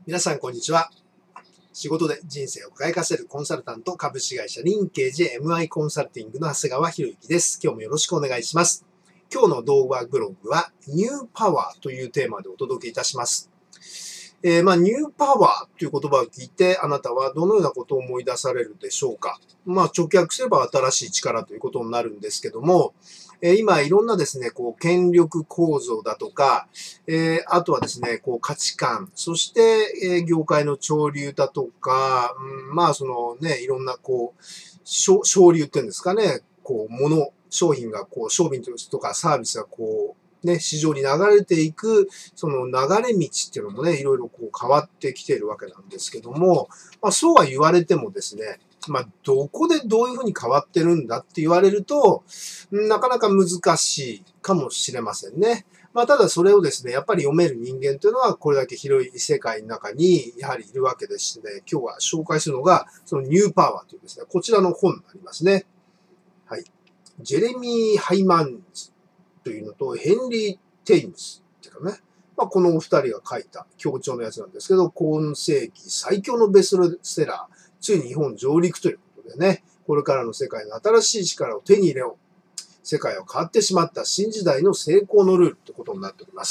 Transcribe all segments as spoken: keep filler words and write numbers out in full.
皆さん、こんにちは。仕事で人生を輝かせるコンサルタント株式会社リンケージ エムアイ コンサルティングの長谷川博之です。今日もよろしくお願いします。今日の動画ブログはニューパワーというテーマでお届けいたします。えー、まあ、ニューパワーという言葉を聞いてあなたはどのようなことを思い出されるでしょうか。まあ、直訳すれば新しい力ということになるんですけども、えー、今いろんなですね、こう、権力構造だとか、えー、あとはですね、こう、価値観、そして、えー、業界の潮流だとか、うん、まあ、そのね、いろんなこう、潮流っていうんですかね、こう、もの、商品がこう、商品とかサービスがこう、ね、市場に流れていく、その流れ道っていうのもね、いろいろこう変わってきているわけなんですけども、まあそうは言われてもですね、まあどこでどういうふうに変わってるんだって言われると、なかなか難しいかもしれませんね。まあただそれをですね、やっぱり読める人間というのはこれだけ広い世界の中にやはりいるわけでしてね、今日は紹介するのが、そのニューパワーというですね、こちらの本になりますね。はい。ジェレミー・ハイマンズというのと、ヘンリー・テイムズっていうかね、まあ、このお二人が書いた協調のやつなんですけど、今世紀最強のベストセラー、ついに日本上陸ということでね、これからの世界の新しい力を手に入れよう。世界は変わってしまった新時代の成功のルールってことになっております。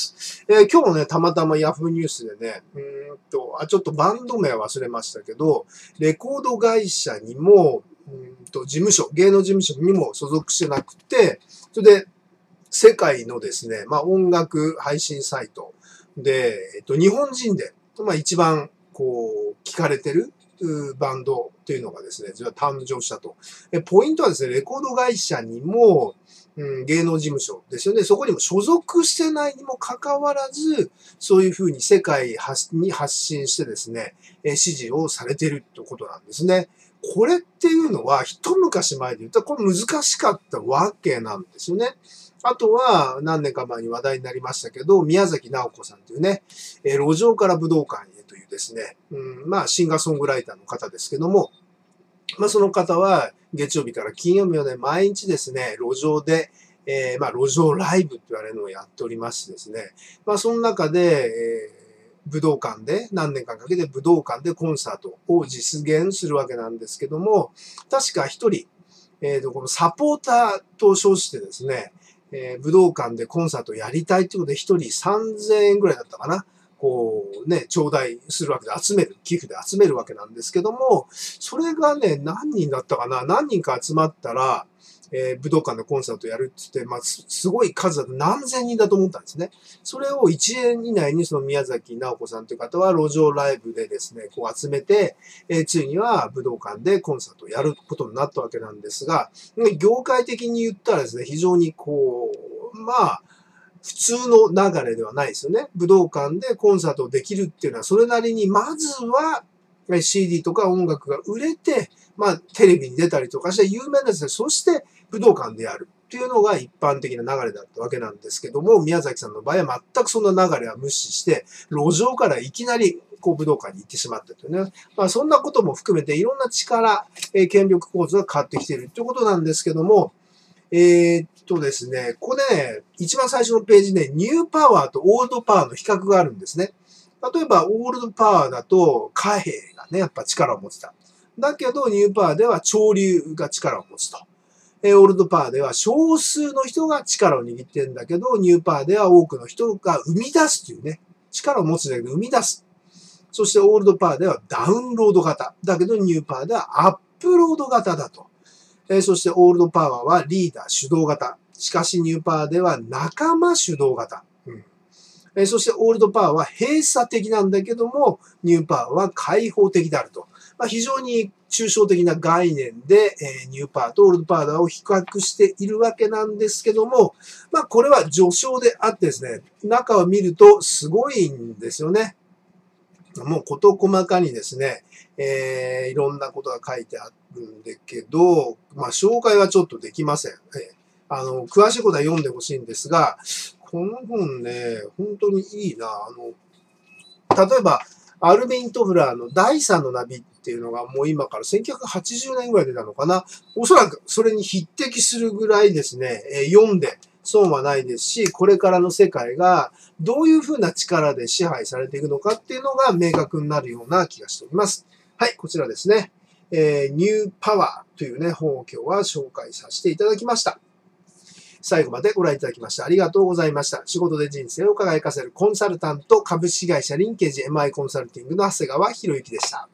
えー、今日もね、たまたまヤフーニュースでね、うーんと、あ、ちょっとバンド名は忘れましたけど、レコード会社にも、うんと事務所、芸能事務所にも所属してなくて、それで、世界のですね、まあ音楽配信サイトで、えっと、日本人で、まあ一番、こう、聞かれてるバンドっていうのがですね、誕生したと。ポイントはですね、レコード会社にも、うん、芸能事務所ですよね。そこにも所属してないにもかかわらず、そういうふうに世界に発信してですね、支持をされているということなんですね。これっていうのは、一昔前で言ったら、これ難しかったわけなんですよね。あとは、何年か前に話題になりましたけど、宮崎直子さんというね、えー、路上から武道館へというですね、うん、まあ、シンガーソングライターの方ですけども、まあ、その方は、月曜日から金曜日まで毎日ですね、路上で、えー、まあ、路上ライブって言われるのをやっておりましてですね、まあ、その中で、えー武道館で、何年間かけて武道館でコンサートを実現するわけなんですけども、確か一人、えーと、このサポーターと称してですね、えー、武道館でコンサートをやりたいということで一人さんぜんえんぐらいだったかな。こうね、頂戴するわけで集める、寄付で集めるわけなんですけども、それがね、何人だったかな、何人か集まったら、えー、武道館でコンサートやるって言って、まあ、すごい数だと何千人だと思ったんですね。それをいちねん以内にその宮崎直子さんという方は路上ライブでですね、こう集めて、えー、ついには武道館でコンサートをやることになったわけなんですが、業界的に言ったらですね、非常にこう、まあ、普通の流れではないですよね。武道館でコンサートをできるっていうのは、それなりに、まずは シーディー とか音楽が売れて、まあ、テレビに出たりとかして有名ですね。そして武道館でやるっていうのが一般的な流れだったわけなんですけども、宮崎さんの場合は全くそんな流れは無視して、路上からいきなりこう武道館に行ってしまったというね。まあ、そんなことも含めていろんな力、えー、権力構造が変わってきているということなんですけども、えー、っとですね、ここね、一番最初のページね、ニューパワーとオールドパワーの比較があるんですね。例えば、オールドパワーだと、貨幣がね、やっぱ力を持ってた。だけど、ニューパワーでは潮流が力を持つと。えー、オールドパワーでは少数の人が力を握ってるんだけど、ニューパワーでは多くの人が生み出すというね、力を持つんだけど生み出す。そして、オールドパワーではダウンロード型。だけど、ニューパワーではアップロード型だと。えー、そして、オールドパワーはリーダー主導型。しかし、ニューパワーでは仲間主導型。うんえー、そして、オールドパワーは閉鎖的なんだけども、ニューパワーは開放的であると。まあ、非常に抽象的な概念で、えー、ニューパワーとオールドパワーを比較しているわけなんですけども、まあ、これは序章であってですね、中を見るとすごいんですよね。もう事細かにですね、えー、いろんなことが書いてあるんだけど、まあ、紹介はちょっとできません。えー、あの、詳しいことは読んでほしいんですが、この本ね、本当にいいな。あの、例えば、アルビン・トフラーの第三のナビっていうのがもう今からせんきゅうひゃくはちじゅうねんぐらい出たのかな。おそらくそれに匹敵するぐらいですね、えー、読んで損はないですし、これからの世界がどういうふうな力で支配されていくのかっていうのが明確になるような気がしております。はい、こちらですね。えー、ニューパワーというね、本を今日は紹介させていただきました。最後までご覧いただきましてありがとうございました。仕事で人生を輝かせるコンサルタント株式会社リンケージ エムアイ コンサルティングの長谷川博之でした。